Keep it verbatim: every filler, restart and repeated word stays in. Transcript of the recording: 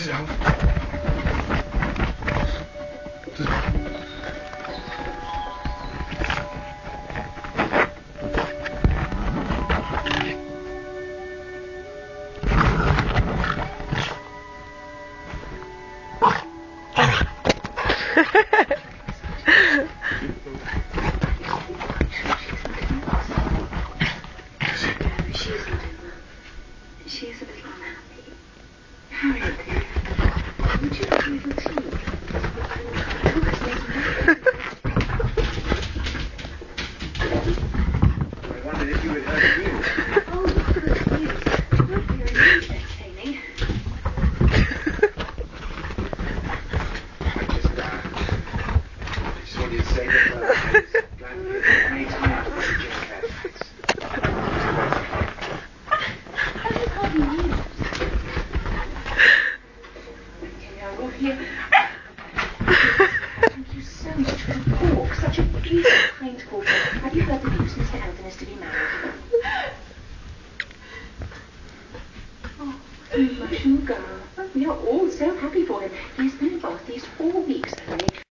Sit down. She's a little unhappy. Harriet, would you like a little tea? I wondered if you had heard the news. Oh, good news. Not very entertaining. I just, uh, I just wanted to say that uh, I was glad to hear that made time for the gym cat. Here. Thank you so much for the pork. Such a beautiful, quaint pork. Have you heard the news? Mister Elton is to be married. Oh, emotional girl. We are all so happy for him. He's been in Bath these four weeks.